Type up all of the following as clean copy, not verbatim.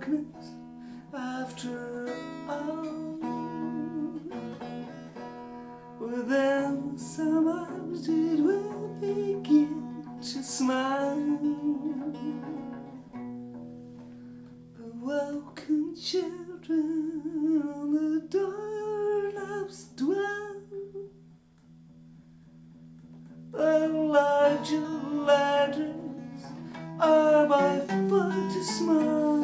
darkness after all. Within some hours it will begin to smile. Awoken children on the doorknobs dwell. The larger ladders are by far too small.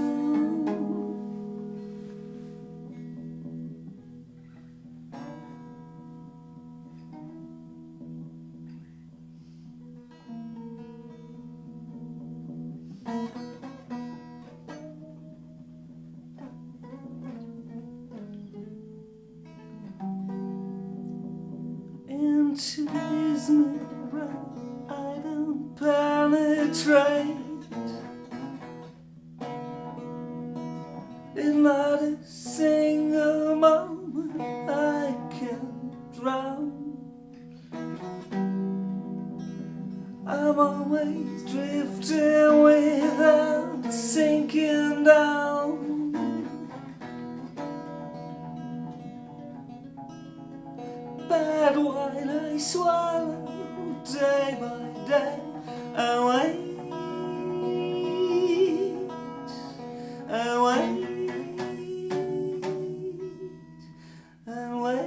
Into his mirror I don't penetrate. In not a single moment I can drown. I'm always drifting without sinking down. Bad wine I swallow day by day. I wait, I wait, I wait.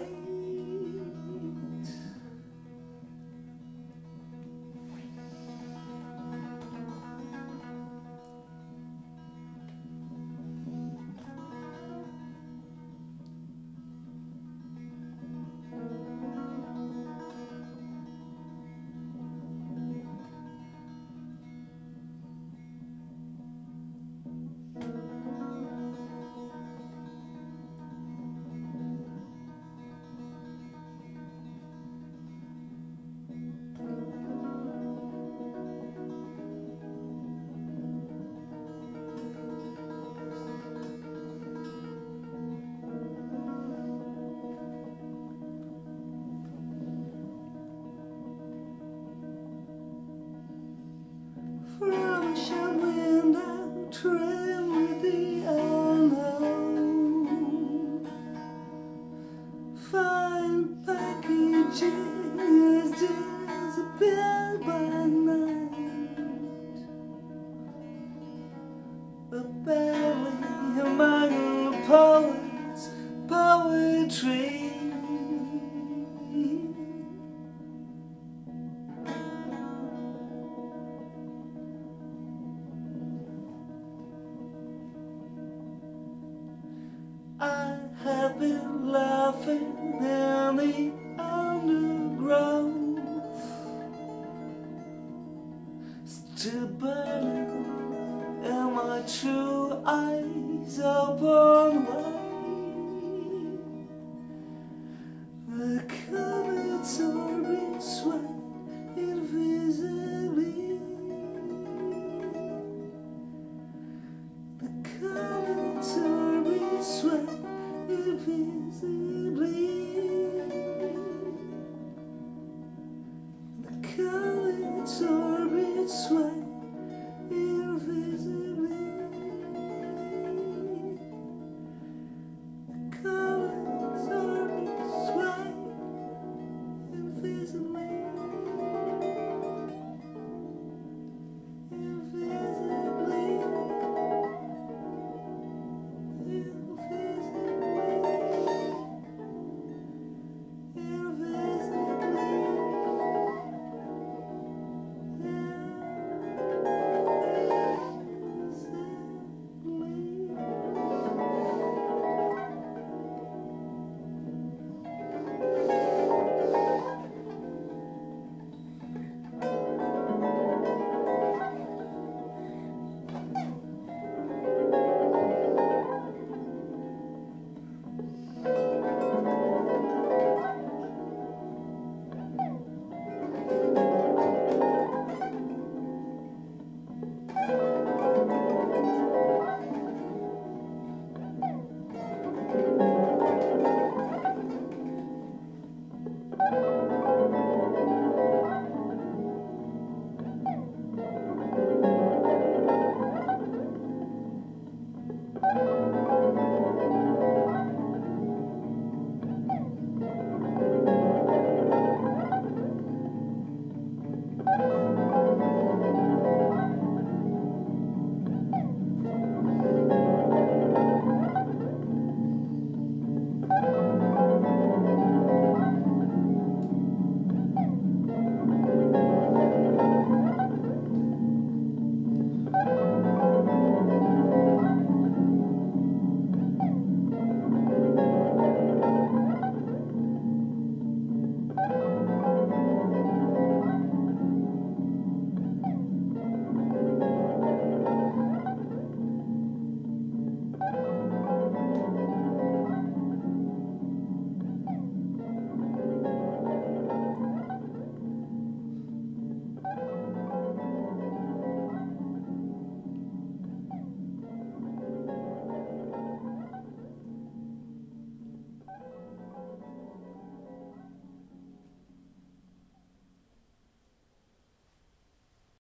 From a shut window, trim with the unknown. Fine packages disappear by night. But barely among the poets, poetry. I have been laughing in the undergrowth, still burning and my true eyes open wide. The comets orbit sway invisibly. The comets orbit sway invisibly. The comets orbit sway